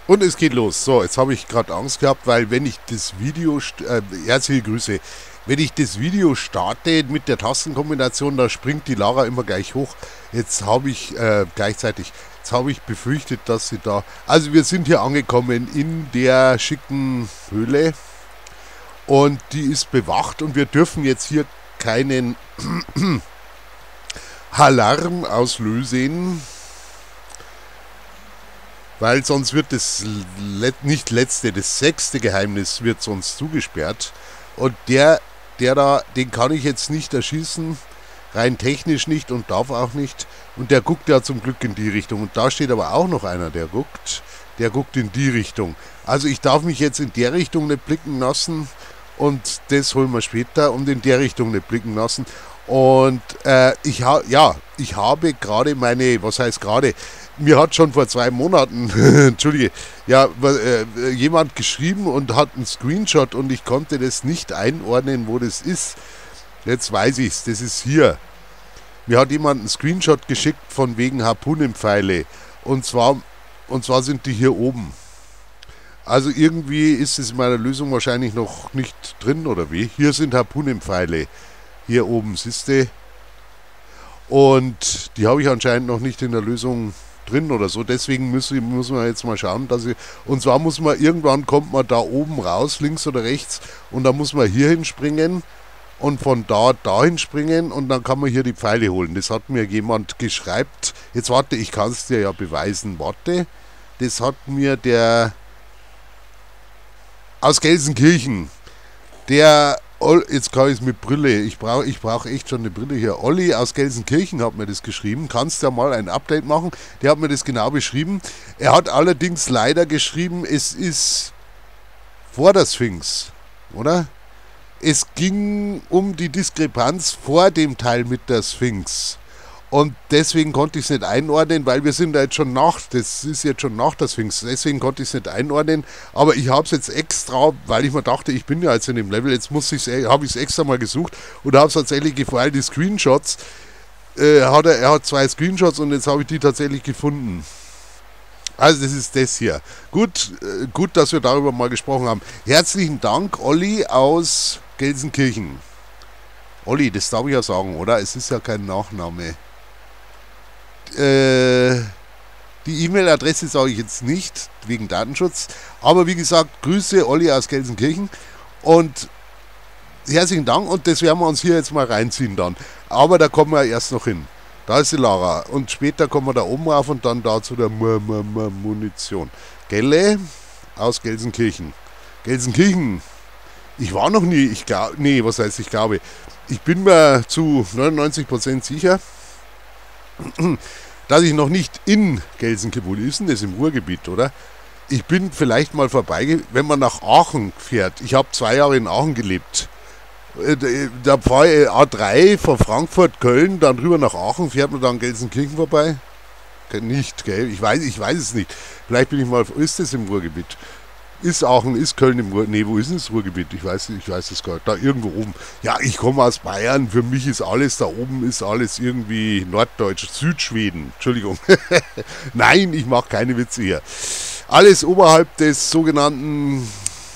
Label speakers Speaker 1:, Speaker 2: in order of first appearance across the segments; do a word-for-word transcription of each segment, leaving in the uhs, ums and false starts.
Speaker 1: Und es geht los. So, jetzt habe ich gerade Angst gehabt, weil wenn ich das Video, äh, herzliche Grüße, wenn ich das Video starte mit der Tastenkombination, da springt die Lara immer gleich hoch. Jetzt habe ich äh, gleichzeitig, jetzt habe ich befürchtet, dass sie da, also wir sind hier angekommen in der schicken Höhle und die ist bewacht und wir dürfen jetzt hier keinen Alarm auslösen. Weil sonst wird das let nicht letzte, das sechste Geheimnis wird sonst zugesperrt. Und der, der da, den kann ich jetzt nicht erschießen, rein technisch nicht und darf auch nicht. Und der guckt ja zum Glück in die Richtung. Und da steht aber auch noch einer, der guckt, der guckt in die Richtung. Also ich darf mich jetzt in der Richtung nicht blicken lassen und das holen wir später und in der Richtung nicht blicken lassen. Und äh, ich, ha ja, ich habe gerade meine, was heißt gerade, mir hat schon vor zwei Monaten, entschuldige, ja, äh, jemand geschrieben und hat einen Screenshot und ich konnte das nicht einordnen, wo das ist. Jetzt weiß ich es, das ist hier. Mir hat jemand einen Screenshot geschickt von wegen Harpunenpfeile und zwar, und zwar sind die hier oben. Also irgendwie ist es in meiner Lösung wahrscheinlich noch nicht drin oder wie. Hier sind Harpunenpfeile. Hier oben, siehste. Und die habe ich anscheinend noch nicht in der Lösung drin oder so. Deswegen müssen, muss man jetzt mal schauen, dass ich. Und zwar muss man, irgendwann kommt man da oben raus, links oder rechts, und dann muss man hier hinspringen und von da dahin springen und dann kann man hier die Pfeile holen. Das hat mir jemand geschrieben. Jetzt warte, ich kann es dir ja beweisen. Warte. Das hat mir der aus Gelsenkirchen, der. Jetzt kann ich es mit Brille. Ich brauche ich brauch echt schon eine Brille hier. Olli aus Gelsenkirchen hat mir das geschrieben. Kannst ja mal ein Update machen. Der hat mir das genau beschrieben. Er hat allerdings leider geschrieben, es ist vor der Sphinx, oder? Es ging um die Diskrepanz vor dem Teil mit der Sphinx. Und deswegen konnte ich es nicht einordnen, weil wir sind da jetzt schon nach, das ist jetzt schon nach der Sphinx, deswegen konnte ich es nicht einordnen. Aber ich habe es jetzt extra, weil ich mir dachte, ich bin ja jetzt in dem Level, jetzt muss ich's, habe ich es extra mal gesucht und habe es tatsächlich gefallen, die Screenshots. Äh, hat er, er hat zwei Screenshots und jetzt habe ich die tatsächlich gefunden. Also das ist das hier. Gut, äh, gut, dass wir darüber mal gesprochen haben. Herzlichen Dank, Olli aus Gelsenkirchen. Olli, das darf ich ja sagen, oder? Es ist ja kein Nachname. Äh, die E-Mail-Adresse sage ich jetzt nicht, wegen Datenschutz. Aber wie gesagt, Grüße, Olli aus Gelsenkirchen. Und herzlichen Dank. Und das werden wir uns hier jetzt mal reinziehen dann. Aber da kommen wir erst noch hin. Da ist die Lara. Und später kommen wir da oben rauf und dann da zu der Munition. Gelle aus Gelsenkirchen. Gelsenkirchen. Ich war noch nie, ich glaube, nee, was heißt ich glaube. Ich bin mir zu neunundneunzig Prozent sicher, dass ich noch nicht in Gelsenkirchen, wo ist denn das, im Ruhrgebiet, oder? Ich bin vielleicht mal vorbei, wenn man nach Aachen fährt. Ich habe zwei Jahre in Aachen gelebt. Da fahre ich A drei von Frankfurt, Köln, dann rüber nach Aachen, fährt man dann Gelsenkirchen vorbei? Nicht, gell? Ich weiß, ich weiß es nicht. Vielleicht bin ich mal, ist das im Ruhrgebiet? Ist Aachen, ist Köln im Ruhrgebiet? Nee, wo ist denn das Ruhrgebiet? Ich weiß, ich weiß es gar nicht. Da irgendwo oben. Ja, ich komme aus Bayern. Für mich ist alles, da oben ist alles irgendwie Norddeutsch. Südschweden. Entschuldigung. Nein, ich mache keine Witze hier. Alles oberhalb des sogenannten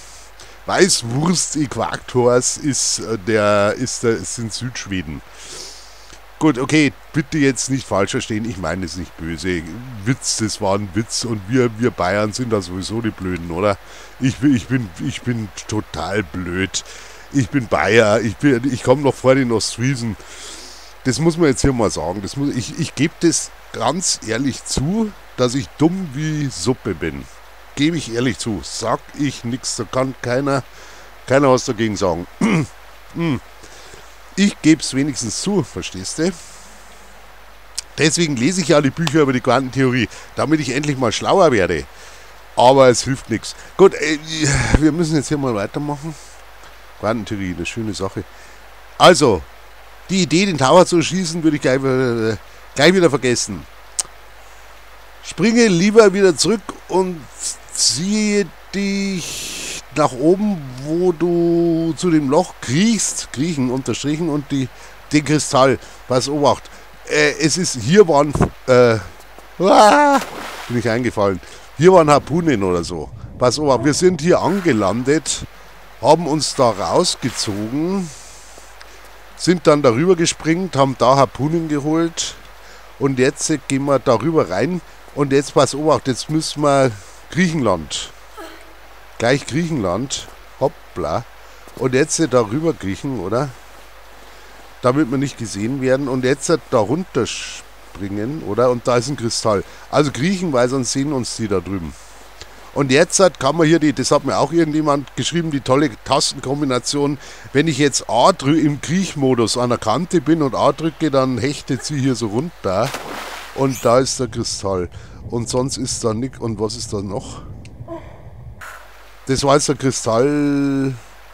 Speaker 1: Weißwurst-Äquators ist der, ist der, sind Südschweden. Gut, okay, bitte jetzt nicht falsch verstehen, ich meine es nicht böse. Witz, das war ein Witz und wir, wir Bayern sind da sowieso die Blöden, oder? Ich bin, ich bin, ich bin total blöd. Ich bin Bayer, ich, bin, ich komme noch vor den Ostfriesen. Das muss man jetzt hier mal sagen. Das muss, ich ich gebe das ganz ehrlich zu, dass ich dumm wie Suppe bin. Gebe ich ehrlich zu. Sag ich nichts, da kann keiner, keiner was dagegen sagen. Ich gebe es wenigstens zu, verstehst du? Deswegen lese ich ja die Bücher über die Quantentheorie, damit ich endlich mal schlauer werde. Aber es hilft nichts. Gut, äh, wir müssen jetzt hier mal weitermachen. Quantentheorie, eine schöne Sache. Also, die Idee, den Tower zu schießen, würde ich gleich, äh, gleich wieder vergessen. Springe lieber wieder zurück und ziehe dich nach oben, wo du zu dem Loch kriechst, kriechen unterstrichen und die, den Kristall, pass Obacht, äh, es ist, hier waren, äh, ah, bin ich eingefallen, Hier waren Harpunen oder so. Pass auf, wir sind hier angelandet, haben uns da rausgezogen, sind dann darüber gespringt, haben da Harpunen geholt und jetzt gehen wir darüber rein und jetzt pass auf, jetzt müssen wir Griechenland. Gleich Griechenland. Hoppla. Und jetzt darüber kriechen, oder? Damit wir nicht gesehen werden und jetzt da runter springen, oder? Und da ist ein Kristall. Also kriechen, weil sonst sehen uns die da drüben. Und jetzt kann man hier, die, das hat mir auch irgendjemand geschrieben, die tolle Tastenkombination. Wenn ich jetzt A drücke, im Kriechmodus an der Kante bin und A drücke, dann hechtet sie hier so runter. Und da ist der Kristall. Und sonst ist da nichts. Und was ist da noch? Das war jetzt der Kristall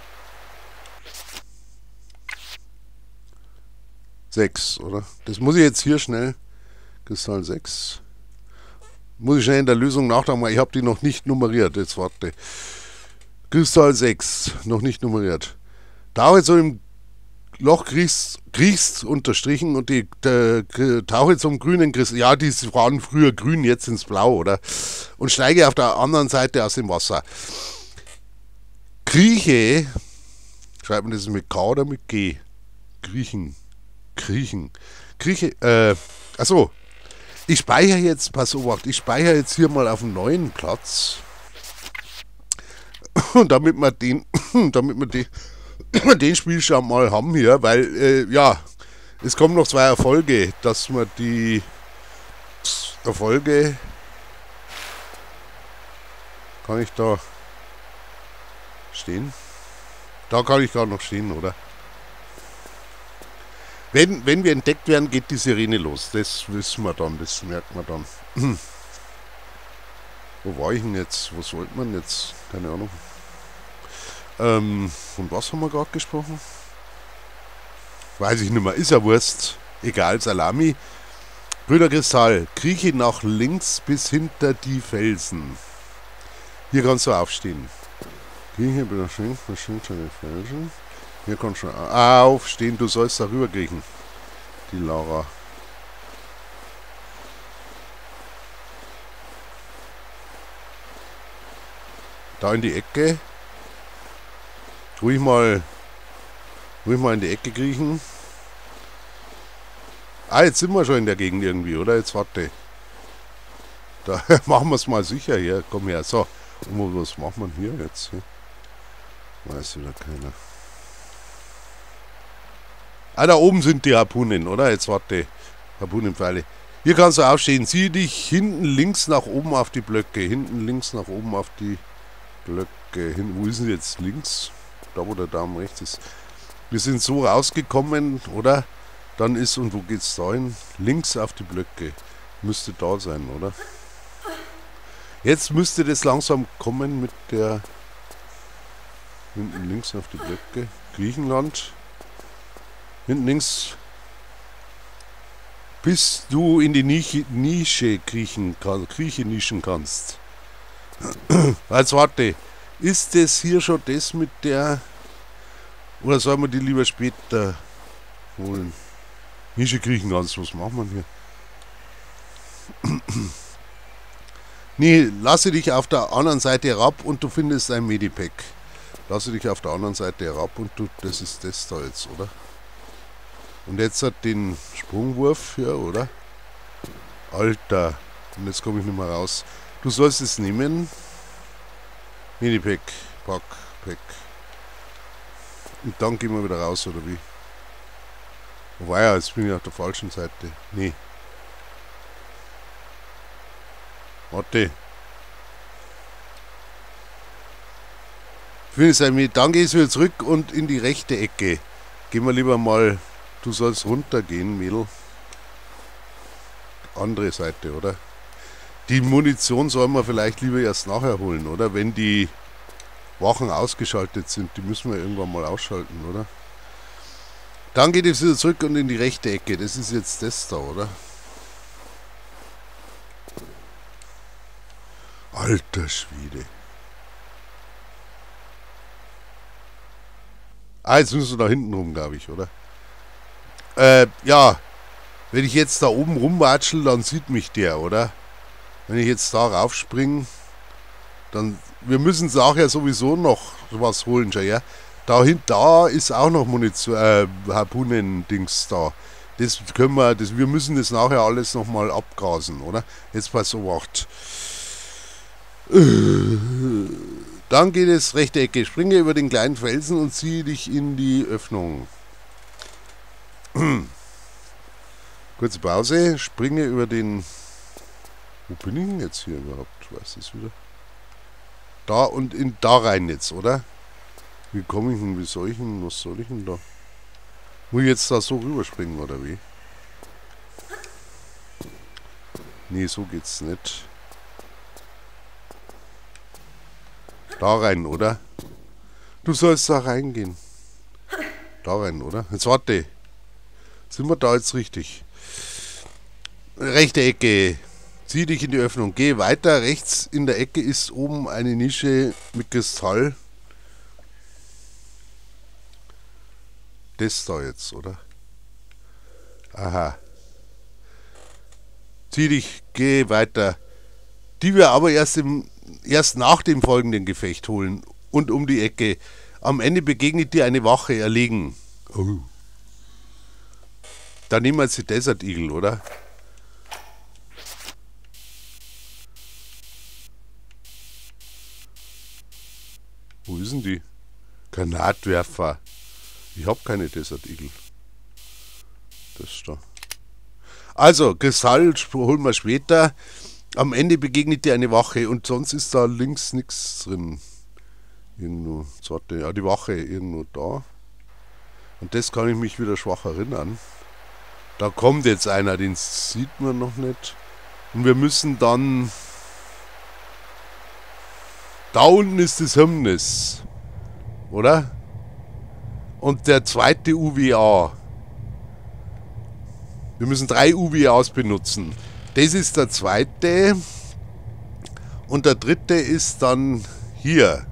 Speaker 1: sechs, oder? Das muss ich jetzt hier schnell. Kristall sechs. Muss ich schnell in der Lösung nachdenken, ich habe die noch nicht nummeriert. Jetzt warte. Kristall sechs, noch nicht nummeriert. Da jetzt so im Loch kriechst, kriechst unterstrichen und die der, tauche zum grünen Kristall. Ja, die waren früher grün, jetzt ins Blau, oder? Und steige auf der anderen Seite aus dem Wasser. Krieche, schreibt man das mit K oder mit G? Kriechen. Kriechen. Krieche, äh, achso. Ich speichere jetzt, pass auf, ich speichere jetzt hier mal auf einen neuen Platz. Und damit wir den, damit wir den, den Spielstand mal haben hier, weil, äh, ja, es kommen noch zwei Erfolge, dass wir die Erfolge, kann ich da stehen? Da kann ich gar noch stehen, oder? Wenn, wenn wir entdeckt werden, geht die Sirene los. Das wissen wir dann, das merkt man dann. Wo war ich denn jetzt? Was wollte man jetzt? Keine Ahnung. Ähm, von was haben wir gerade gesprochen? Weiß ich nicht mehr. Ist ja Wurst. Egal, Salami. Grüner Kristall. Krieche nach links bis hinter die Felsen. Hier kannst du aufstehen. Krieche nach links bis hinter die Felsen. Hier kannst du aufstehen, du sollst darüber kriechen. Die Lara. Da in die Ecke. Ruhig mal, ruhig mal in die Ecke kriechen. Ah, jetzt sind wir schon in der Gegend irgendwie, oder? Jetzt warte. Da machen wir es mal sicher hier. Komm her. So. Und was macht man hier jetzt? Weiß wieder keiner. Ah, da oben sind die Harpunen, oder? Jetzt warte. Harpunenpfeile. Hier kannst du aufstehen. Sieh dich hinten links nach oben auf die Blöcke. Hinten links nach oben auf die Blöcke. Hin, wo ist denn jetzt links? Da, wo der Daumen rechts ist. Wir sind so rausgekommen, oder? Dann ist, und wo geht's da hin? Links auf die Blöcke. Müsste da sein, oder? Jetzt müsste das langsam kommen mit der... Hinten links auf die Blöcke. Griechenland. Hinten links, bis du in die Nische, Nische kriechen, kann, krieche nischen kannst. Jetzt warte, ist das hier schon das mit der, oder sollen wir die lieber später holen? Nische kriechen kannst, was macht man hier? Nee, lasse dich auf der anderen Seite herab und du findest ein Medipack. Lasse dich auf der anderen Seite herab und du, das ist das da jetzt, oder? Und jetzt hat den Sprungwurf hier, oder? Alter. Und jetzt komme ich nicht mehr raus. Du sollst es nehmen. Minipack. Pack. Pack. Und dann gehen wir wieder raus, oder wie? Wobei ja, jetzt bin ich auf der falschen Seite. Nee. Warte. Dann gehst du wieder zurück und in die rechte Ecke. Gehen wir lieber mal... Du sollst runtergehen, Mädel. Andere Seite, oder? Die Munition soll man vielleicht lieber erst nachher holen, oder? Wenn die Wachen ausgeschaltet sind. Die müssen wir irgendwann mal ausschalten, oder? Dann geht es wieder zurück und in die rechte Ecke. Das ist jetzt das da, oder? Alter Schwede. Ah, jetzt müssen wir da hinten rum, glaube ich, oder? Äh, ja. Wenn ich jetzt da oben rumwatschel, dann sieht mich der, oder? Wenn ich jetzt da raufspringe, dann... Wir müssen nachher sowieso noch was holen, schon, ja. Dahin, da ist auch noch Munition, äh, Harpunen-Dings da. Das können wir, das, wir müssen das nachher alles nochmal abgrasen, oder? Jetzt pass auf. Dann geht es rechte Ecke. Springe über den kleinen Felsen und ziehe dich in die Öffnung. Kurze Pause. Springe über den... Wo bin ich denn jetzt hier überhaupt? Weiß ich wieder. Da und in da rein jetzt, oder? Wie komme ich denn? Wie soll ich denn? Was soll ich denn da? Muss ich jetzt da so rüberspringen, oder wie? Nee, so geht's nicht. Da rein, oder? Du sollst da reingehen. Da rein, oder? Jetzt warte. Sind wir da jetzt richtig? Rechte Ecke. Zieh dich in die Öffnung. Geh weiter. Rechts in der Ecke ist oben eine Nische mit Kristall. Das da jetzt, oder? Aha. Zieh dich, geh weiter. Die wir aber erst, im, erst nach dem folgenden Gefecht holen. Und um die Ecke. Am Ende begegnet dir eine Wache, erlegen. Oh. Dann nehmen wir jetzt die Desert Eagle, oder? Wo ist denn die? Granatwerfer. Ich habe keine Desert Eagle. Das ist da. Also, Kristall holen wir später. Am Ende begegnet dir eine Wache und sonst ist da links nichts drin. Irgendwo, warte, ja, die Wache irgendwo da. Und das kann ich mich wieder schwach erinnern. Da kommt jetzt einer, den sieht man noch nicht. Und wir müssen dann... Da unten ist das Hemmnis. Oder? Und der zweite U W A. Wir müssen drei U W As benutzen. Das ist der zweite. Und der dritte ist dann hier.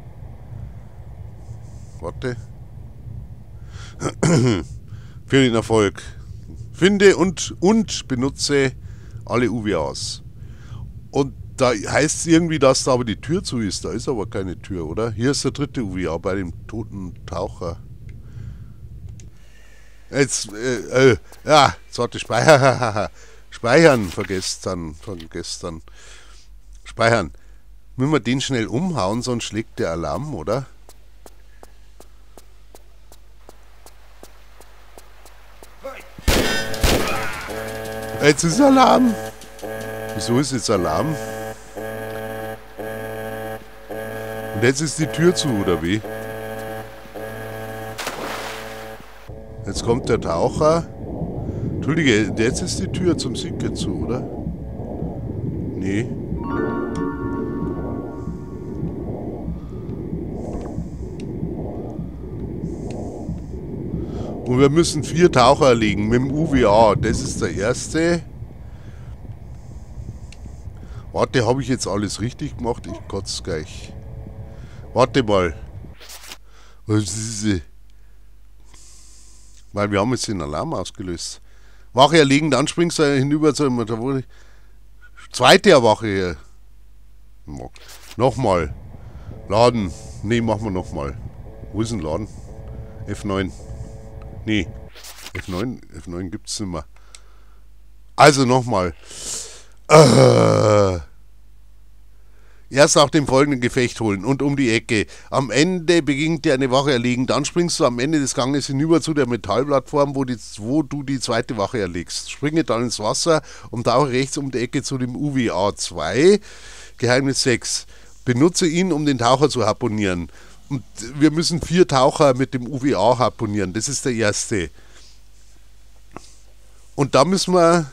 Speaker 1: Warte. Für den Erfolg. Finde und, und benutze alle U W As. Und da heißt es irgendwie, dass da aber die Tür zu ist. Da ist aber keine Tür, oder? Hier ist der dritte U W A bei dem toten Taucher. Jetzt, äh, äh, ja, jetzt warte, Speicher, Speichern vergessen, vergessen. Speichern. Müssen wir den schnell umhauen, sonst schlägt der Alarm, oder? Jetzt ist Alarm. Wieso ist jetzt Alarm? Und jetzt ist die Tür zu, oder wie? Jetzt kommt der Taucher. Entschuldige, jetzt ist die Tür zum Sinke zu, oder? Nee. Und wir müssen vier Taucher erlegen mit dem U W A. Das ist der erste. Warte, habe ich jetzt alles richtig gemacht? Ich kotze gleich. Warte mal. Was ist das? Weil wir haben jetzt den Alarm ausgelöst. Wache erlegen, dann springst du hinüber zu einem... Da wurde zweite Wache hier. Nochmal. Laden. Ne, machen wir nochmal. Wo ist denn Laden? F neun. Nee. F neun, F neun gibt's nicht mehr. Also nochmal. Äh. Erst nach dem folgenden Gefecht holen und um die Ecke. Am Ende beginnt dir eine Wache erlegen. Dann springst du am Ende des Ganges hinüber zu der Metallplattform, wo, die, wo du die zweite Wache erlegst. Springe dann ins Wasser und tauche rechts um die Ecke zu dem U W A zwei. Geheimnis sechs. Benutze ihn, um den Taucher zu harponieren. Und wir müssen vier Taucher mit dem U W A harponieren. Das ist der erste. Und da müssen wir...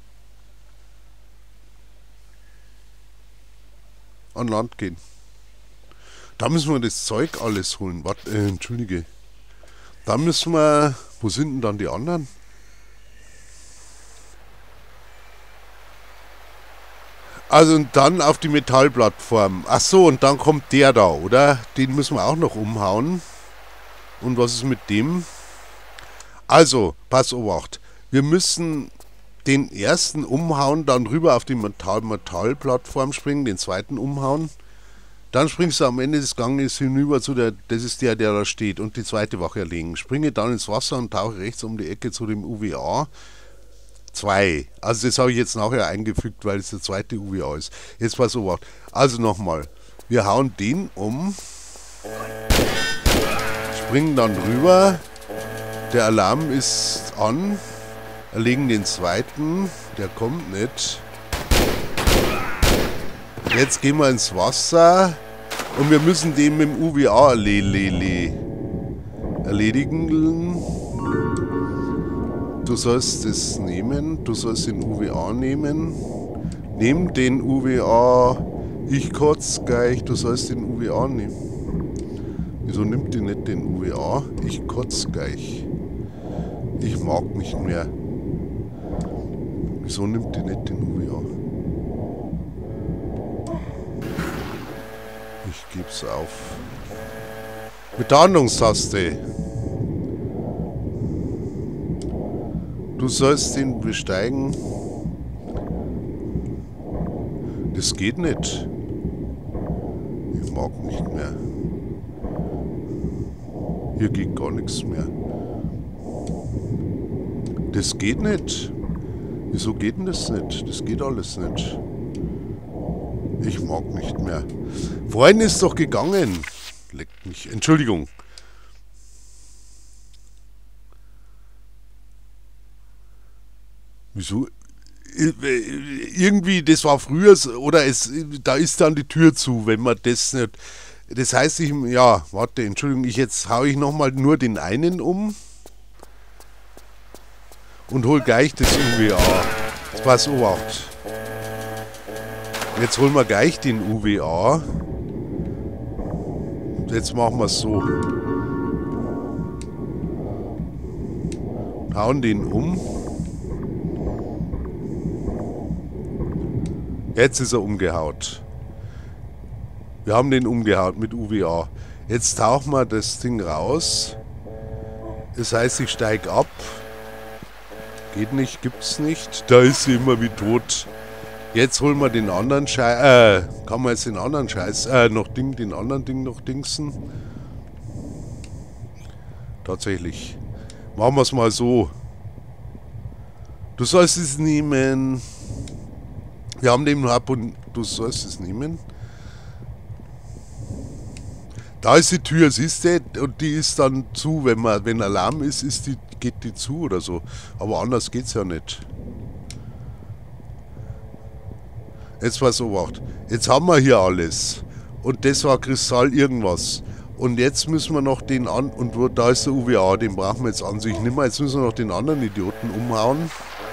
Speaker 1: an Land gehen. Da müssen wir das Zeug alles holen. Warte, äh, entschuldige. Da müssen wir... Wo sind denn dann die anderen? Also und dann auf die Metallplattform. Ach so, und dann kommt der da, oder? Den müssen wir auch noch umhauen. Und was ist mit dem? Also, pass Obacht. Wir müssen den ersten umhauen, dann rüber auf die Metall-Metall-Plattform springen, den zweiten umhauen. Dann springst du am Ende des Ganges hinüber zu der, das ist der, der da steht, und die zweite Wache erlegen. Springe dann ins Wasser und tauche rechts um die Ecke zu dem U W A zwei. Also das habe ich jetzt nachher eingefügt, weil es der zweite U W A ist. Jetzt pass auf. Also nochmal. Wir hauen den um, springen dann rüber, der Alarm ist an, erlegen den zweiten, der kommt nicht. Jetzt gehen wir ins Wasser und wir müssen den mit dem U W A erledigen. Du sollst es nehmen, du sollst den U W A nehmen. Nimm den U W A, ich kotz gleich, du sollst den U W A nehmen. Wieso nimmt die nicht den U W A? Ich kotz gleich. Ich mag nicht mehr. Wieso nimmt die nicht den U W A? Ich geb's auf. Mit der Handlungstaste. Du sollst den besteigen. Das geht nicht. Ich mag nicht mehr. Hier geht gar nichts mehr. Das geht nicht. Wieso geht denn das nicht? Das geht alles nicht. Ich mag nicht mehr. Vorhin ist doch gegangen. Leckt mich. Entschuldigung. Wieso? Irgendwie, das war früher, oder es, da ist dann die Tür zu, wenn man das nicht. Das heißt, ich, ja, warte, Entschuldigung, ich jetzt haue ich nochmal nur den einen um und hol gleich das U W A. Das pass auf. Jetzt holen wir gleich den U W A. Jetzt machen wir es so. Hauen den um. Jetzt ist er umgehaut. Wir haben den umgehaut mit U W A. Jetzt tauchen wir das Ding raus. Das heißt, ich steige ab. Geht nicht, gibt's nicht. Da ist sie immer wie tot. Jetzt holen wir den anderen Scheiß. Äh, kann man jetzt den anderen Scheiß. Äh, noch Ding, den anderen Ding noch dingsen. Tatsächlich. Machen wir es mal so. Du sollst es nehmen. Wir haben den Harpun. Du sollst es nehmen. Da ist die Tür, siehst du? Und die ist dann zu, wenn man, wenn Alarm ist, ist die, geht die zu oder so. Aber anders geht's ja nicht. Jetzt pass auf. Jetzt haben wir hier alles. Und das war Kristall irgendwas. Und jetzt müssen wir noch den an. Und wo, da ist der U W A, den brauchen wir jetzt an sich nicht mehr. Jetzt müssen wir noch den anderen Idioten umhauen.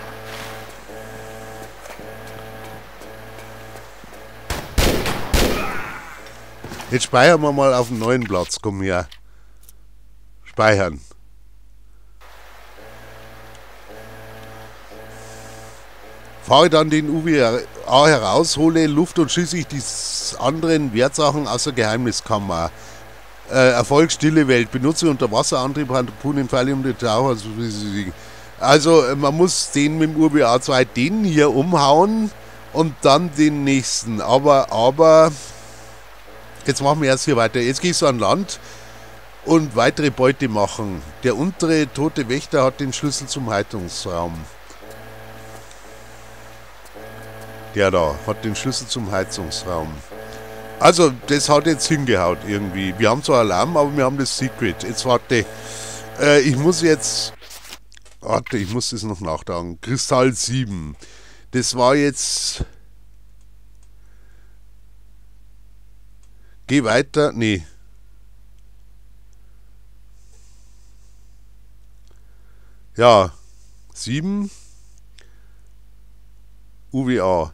Speaker 1: Jetzt speichern wir mal auf einen neuen Platz. Komm her. Speichern. Fahre dann den U W A heraus, hole Luft und schieße ich die anderen Wertsachen aus der Geheimniskammer. Äh, Erfolg, stille Welt. Benutze Unterwasserantrieb, Harpunen, Pfeile um die Taucher. Also man muss den mit dem U W A zwei den hier umhauen und dann den nächsten. Aber, aber... Jetzt machen wir erst hier weiter. Jetzt gehst du an Land und weitere Beute machen. Der untere tote Wächter hat den Schlüssel zum Heizungsraum. Der da hat den Schlüssel zum Heizungsraum. Also, das hat jetzt hingehaut irgendwie. Wir haben zwar Alarm, aber wir haben das Secret. Jetzt warte. Äh, ich muss jetzt... Warte, ich muss das noch nachdenken. Kristall sieben. Das war jetzt... Geh weiter. Nee. Ja. sieben. U W A.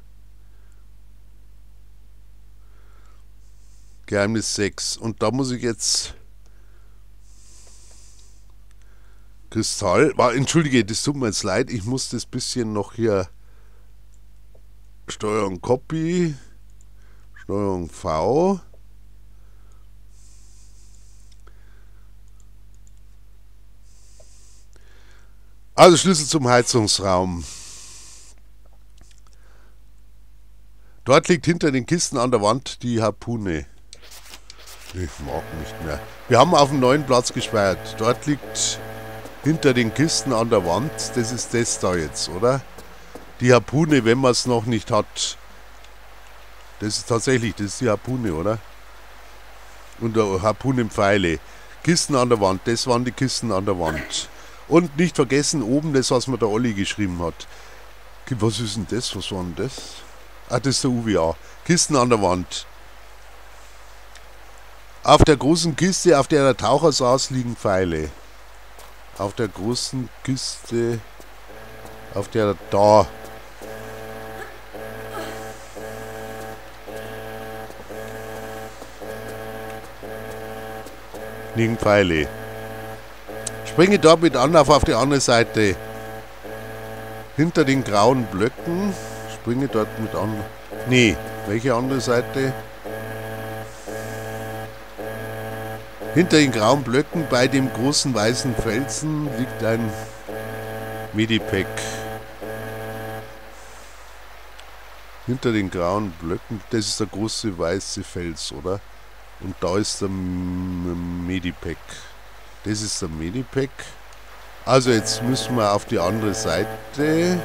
Speaker 1: Geheimnis sechs. Und da muss ich jetzt... Kristall. War, entschuldige, das tut mir jetzt leid. Ich muss das bisschen noch hier... Steuerung Copy. Steuerung V. Also Schlüssel zum Heizungsraum. Dort liegt hinter den Kisten an der Wand die Harpune. Ich mag nicht mehr. Wir haben auf dem neuen Platz gespeichert. Dort liegt hinter den Kisten an der Wand, das ist das da jetzt, oder? Die Harpune, wenn man es noch nicht hat. Das ist tatsächlich, das ist die Harpune, oder? Und der Harpunenpfeile. Kisten an der Wand, das waren die Kisten an der Wand. Und nicht vergessen, oben das, was mir der Olli geschrieben hat. Was ist denn das? Was war denn das? Ah, das ist der U W A. Kisten an der Wand. Auf der großen Kiste, auf der der Taucher saß, liegen Pfeile. Auf der großen Kiste, auf der da. liegen Pfeile. Springe dort mit Anlauf auf die andere Seite. Hinter den grauen Blöcken. Springe dort mit an. Nee, welche andere Seite? Hinter den grauen Blöcken bei dem großen weißen Felsen liegt ein Medipack. Hinter den grauen Blöcken, das ist der große weiße Fels, oder? Und da ist der Medipack. Das ist der Medipack. Also jetzt müssen wir auf die andere Seite.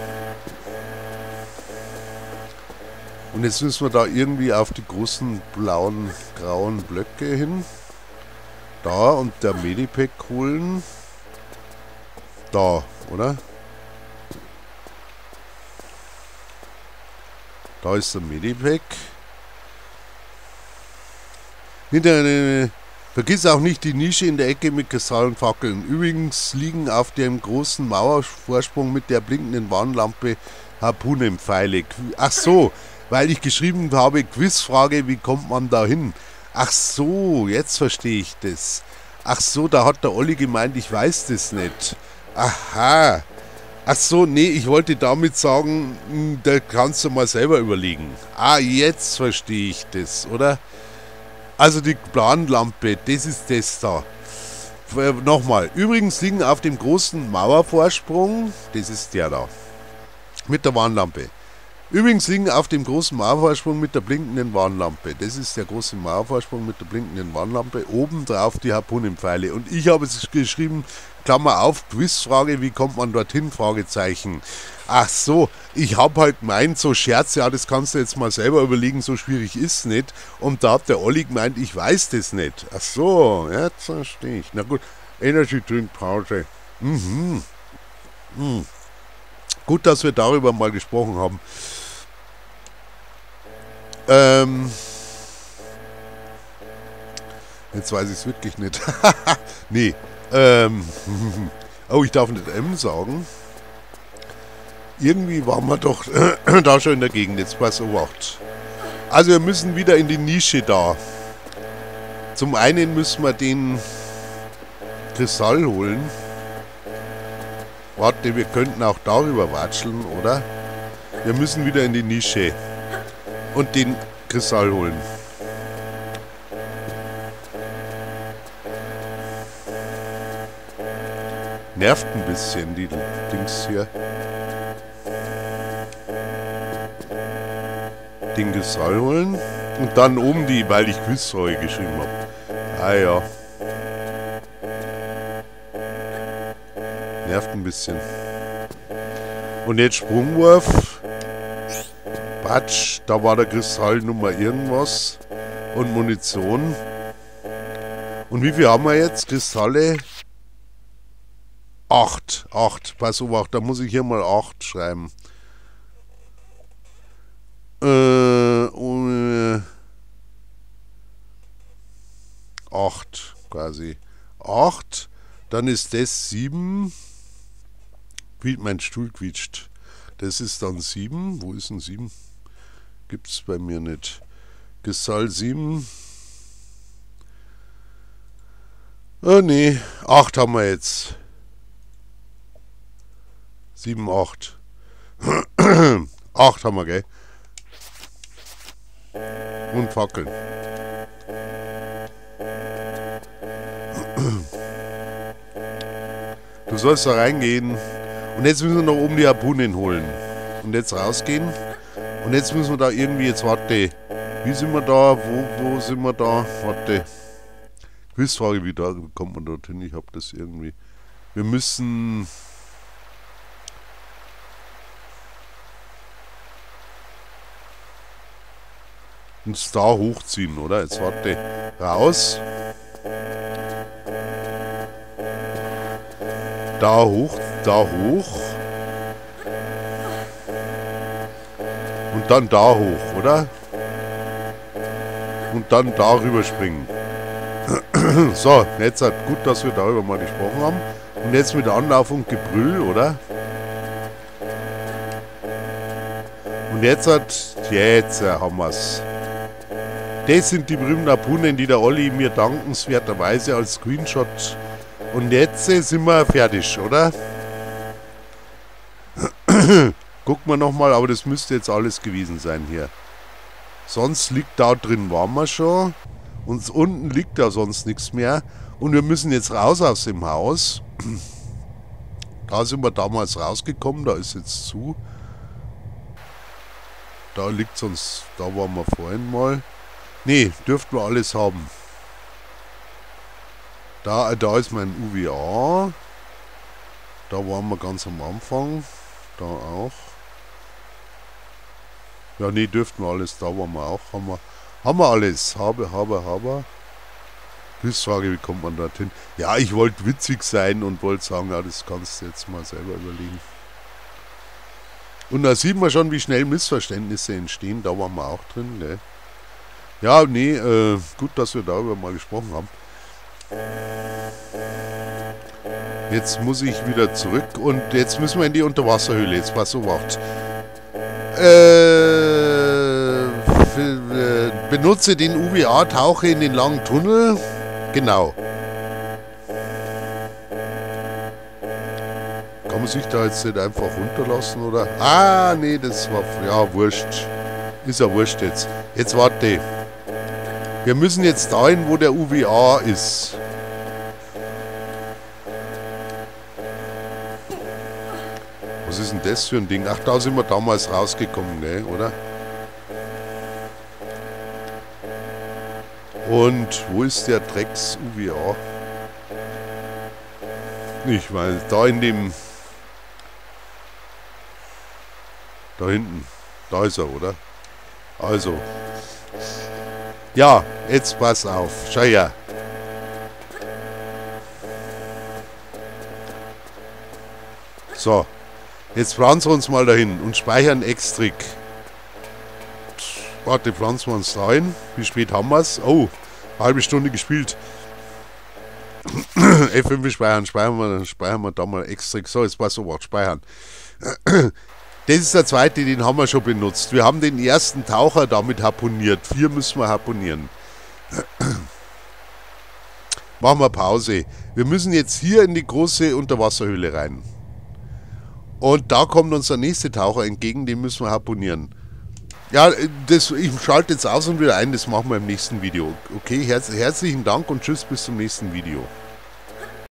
Speaker 1: Und jetzt müssen wir da irgendwie auf die großen blauen, grauen Blöcke hin. Da und der Medipack holen. Da, oder? Da ist der Medipack. Hinter eine, vergiss auch nicht die Nische in der Ecke mit Kristallenfackeln. Übrigens liegen auf dem großen Mauervorsprung mit der blinkenden Warnlampe Harpunenpfeile. Ach so, weil ich geschrieben habe, Quizfrage, wie kommt man da hin? Ach so, jetzt verstehe ich das. Ach so, da hat der Olli gemeint, ich weiß das nicht. Aha. Ach so, nee, ich wollte damit sagen, da kannst du mal selber überlegen. Ah, jetzt verstehe ich das, oder? Also die Planlampe, das ist das da. Äh, nochmal, übrigens liegen auf dem großen Mauervorsprung, das ist der da, mit der Warnlampe. Übrigens liegen auf dem großen Mauervorsprung mit der blinkenden Warnlampe. Das ist der große Mauervorsprung mit der blinkenden Warnlampe. Oben drauf die Harpunenpfeile. Und ich habe es geschrieben, Klammer auf, Quizfrage, wie kommt man dorthin? Fragezeichen. Ach so, ich habe halt gemeint, so Scherz, ja, das kannst du jetzt mal selber überlegen, so schwierig ist es nicht. Und da hat der Olli gemeint, ich weiß das nicht. Ach so, jetzt verstehe ich. Na gut, Energy Drink Pause. Mhm. Mhm. Gut, dass wir darüber mal gesprochen haben. Ähm. Jetzt weiß ich es wirklich nicht. Nee. Ähm. Oh, ich darf nicht M sagen. Irgendwie waren wir doch da schon in der Gegend. Jetzt pass auf. Also wir müssen wieder in die Nische da. Zum einen müssen wir den Kristall holen. Warte, wir könnten auch darüber watscheln, oder? Wir müssen wieder in die Nische und den Kristall holen. Nervt ein bisschen, die Dings hier. Den Kristall holen und dann oben die, weil ich Quizfrage geschrieben habe. Ah ja. Nervt ein bisschen. Und jetzt Sprungwurf. Patsch, da war der Kristall Nummer irgendwas. Und Munition. Und wie viel haben wir jetzt? Kristalle? Acht. Acht. Pass auf, da muss ich hier mal acht schreiben. Äh, und, äh, acht quasi. Acht. Dann ist das sieben. Mein Stuhl quietscht. Das ist dann sieben. Wo ist denn sieben? Gibt es bei mir nicht. Kristall sieben. Oh nee, acht haben wir jetzt. sieben, acht. acht haben wir, gell? Und Fackeln. Du sollst da reingehen. Und jetzt müssen wir noch oben die Harpunen holen. Und jetzt rausgehen. Und jetzt müssen wir da irgendwie, jetzt warte, wie sind wir da, wo, wo sind wir da, warte. Quizfrage, wie da kommt man dorthin, ich habe das irgendwie. Wir müssen... uns da hochziehen, oder? Jetzt warte, raus. Da hoch, da hoch. Und dann da hoch, oder? Und dann darüber springen. So, jetzt hat gut, dass wir darüber mal gesprochen haben. Und jetzt mit Anlauf und Gebrüll, oder? Und jetzt hat, jetzt haben wir's. Das sind die berühmten Harpunen, die der Olli mir dankenswerterweise als Screenshot. Und jetzt sind wir fertig, oder? Gucken wir nochmal, aber das müsste jetzt alles gewesen sein hier. Sonst liegt da drin, waren wir schon. Und unten liegt da sonst nichts mehr. Und wir müssen jetzt raus aus dem Haus. Da sind wir damals rausgekommen, da ist jetzt zu. Da liegt sonst, da waren wir vorhin mal. Ne, dürften wir alles haben. Da, da ist mein U W A. Da waren wir ganz am Anfang. Da auch. Ja, ne, dürften wir alles. Da waren wir auch. Haben wir, haben wir alles. Habe, habe, habe. Quizfrage, wie kommt man dorthin? Ja, ich wollte witzig sein und wollte sagen, ja, das kannst du jetzt mal selber überlegen. Und da sieht man schon, wie schnell Missverständnisse entstehen. Da waren wir auch drin, ne? Ja, nee, äh, gut, dass wir darüber mal gesprochen haben. Jetzt muss ich wieder zurück und jetzt müssen wir in die Unterwasserhöhle. Jetzt pass auf, wacht. Äh, benutze den U W A, tauche in den langen Tunnel. Genau. Kann man sich da jetzt nicht einfach runterlassen, oder? Ah, nee, das war... Ja, wurscht. Ist ja wurscht jetzt. Jetzt warte. Wir müssen jetzt dahin, wo der U W A ist. Was ist denn das für ein Ding? Ach, da sind wir damals rausgekommen, ne, oder? Und wo ist der Drecks-U W A? Ich weiß, da in dem... Da hinten. Da ist er, oder? Also... Ja, jetzt pass auf. Schau her. So. Jetzt pflanzen wir uns mal dahin und speichern Extrick. Warte, pflanzen wir uns rein. Wie spät haben wir es? Oh, halbe Stunde gespielt. F fünf speichern, speichern wir, speichern wir da mal Extrick. So, jetzt pass auf, speichern. Das ist der zweite, den haben wir schon benutzt. Wir haben den ersten Taucher damit harponiert. Vier müssen wir harponieren. Machen wir Pause. Wir müssen jetzt hier in die große Unterwasserhöhle rein. Und da kommt uns der nächste Taucher entgegen, den müssen wir harponieren. Ja, das, ich schalte jetzt aus und wieder ein, das machen wir im nächsten Video. Okay, herz, herzlichen Dank und tschüss, bis zum nächsten Video.